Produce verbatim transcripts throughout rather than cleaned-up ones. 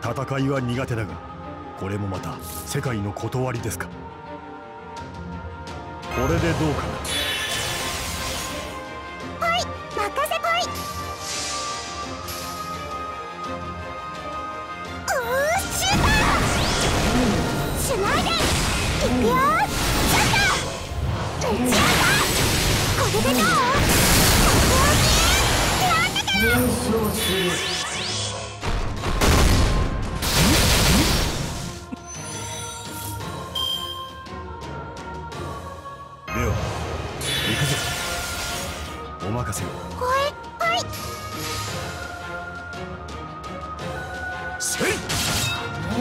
戦いは苦手だが、これもまた世界の断りですか。これでどうかな。 はい、任せはい。うーシューターしないでいくよ。シューター打ち上げ。これでどう？連勝する。 では行くぞ。お任せを。 はいはい。 せい。 え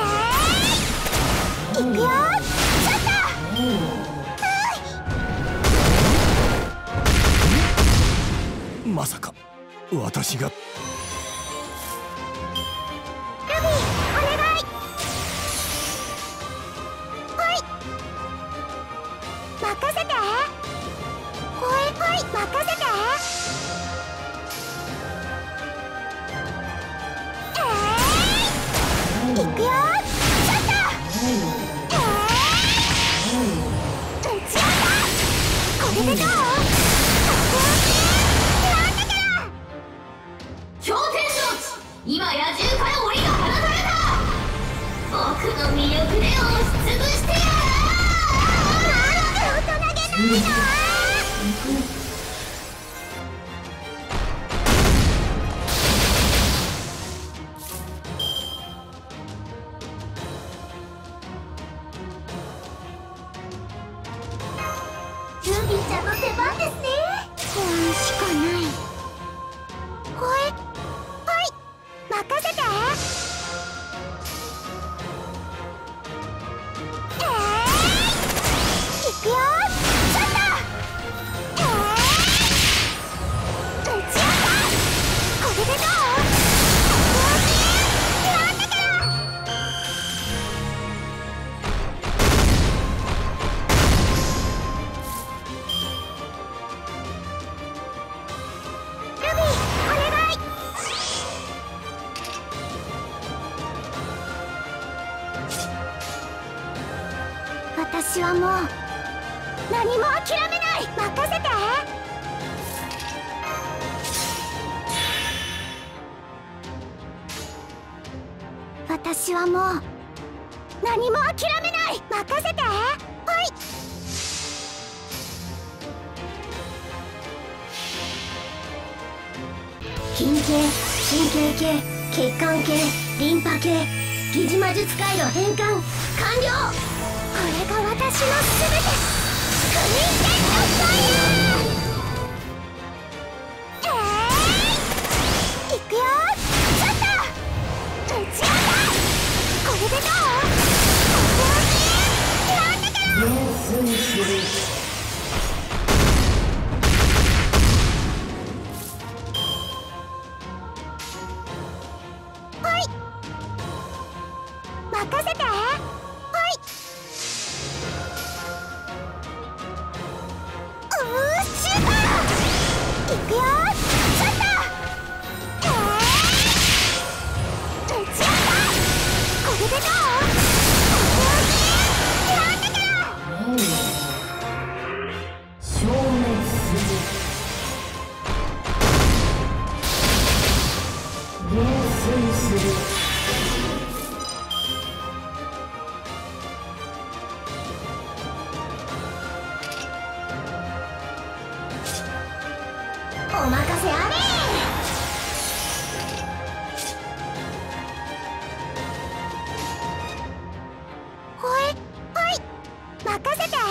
ー、行くよ。シャッター。 まさか私が。ルビー、お願い。はい。任せて。はいはい、任せて。えー、行くよ。シャッター。えー、打ち上げ。これでどう？ 今野獣から檻が放たれた。僕の魅力で押しつぶしてやる。 なんて大人げないの。ルビーちゃんの出番ですね。不安しかない。はい任せて。えー、行くよ。シャッター。えー、打ち上げ。これでどう？なんだから。ルビー、お願い。私はもう何も諦めない。任せて。私はもう何も諦めない。任せて。はい。筋系、神経系、血管系、リンパ系、疑似魔術回路変換完了。これが私のすべて。クイーンテントファイヤー。えー、行くよ。シャッター。打ち上げ。これでどう？なんだから。練習する。はい。任せて。行くよ。シャッター。えー、打ち上げ。これでどう？なんだから。消滅する。練習する。お任せあれ。はいはい任せて。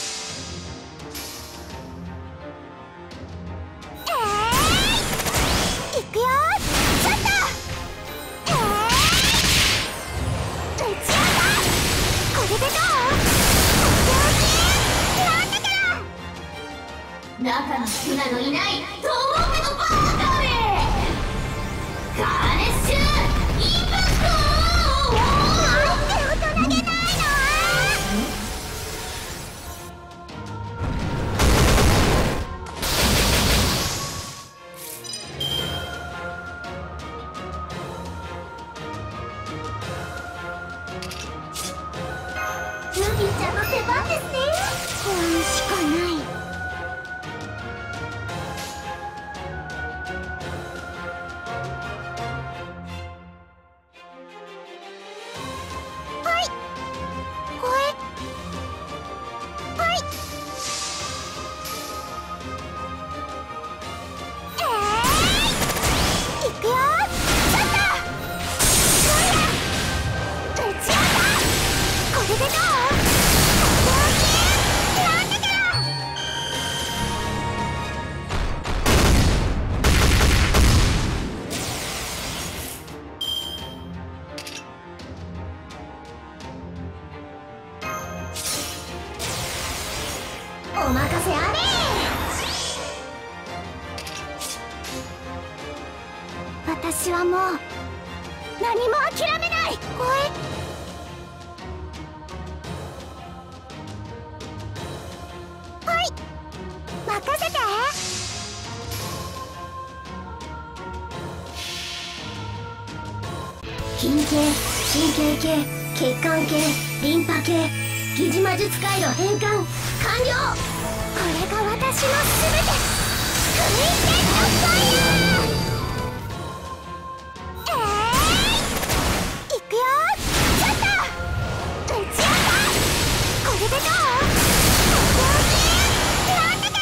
えー、行くよ。シャッター。えー、打ち上げ。これでどう？なんだから。 中に好きなのいないと思うけどバカめ。ガーネッシュインパクト。 なんて大人げないの。 ルビーちゃんの出番ですね。応援しかない。はいこれはいえーい、いくよ。ちょっと打ち合った。これでどう？なんだから。お任せあれ。私はもう何も諦めない。おいはい任せて。筋系、神経系、血管系、リンパ系、疑似魔術回路変換完了。これが私のすべて。クイーンテッドファイヤー。えーい、いくよ。ちょっと打ち合った。これでどう？なんだから。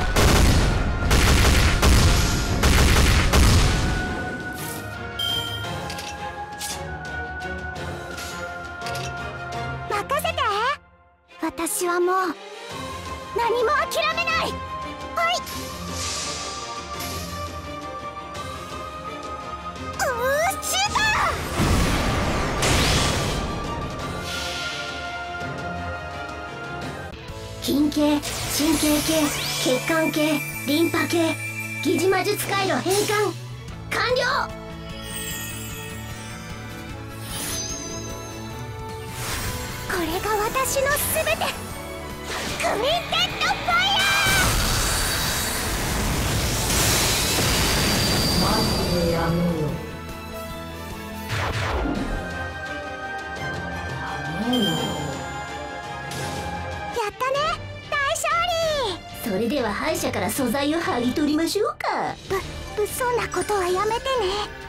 任せて。私はもう何も諦めない。はいうーシュート。筋系、神経系、血管系、リンパ系、疑似魔術回路変換完了。これが私のすべて。クイーンテッドファイヤー。マジでやめよ。やめよ。やったね、大勝利。それでは敗者から素材を剥ぎ取りましょうか。ぶ物騒なことはやめてね。